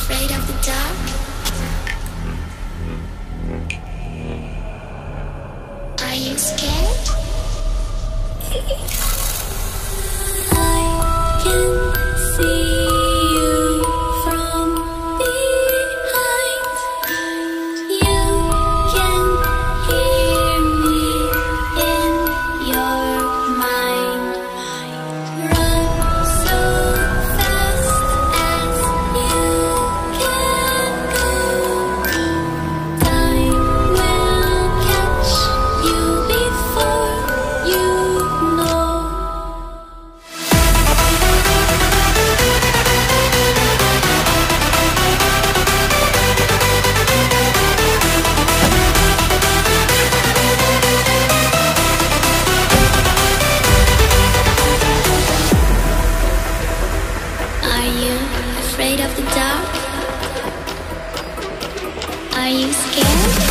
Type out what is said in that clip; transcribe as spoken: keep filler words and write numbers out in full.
afraid of the dark? Are you scared? I can see you from behind. You can hear me in your mind. Run so fast as you can go. Time will catch you before you know. Are you afraid of the dark? Are you scared?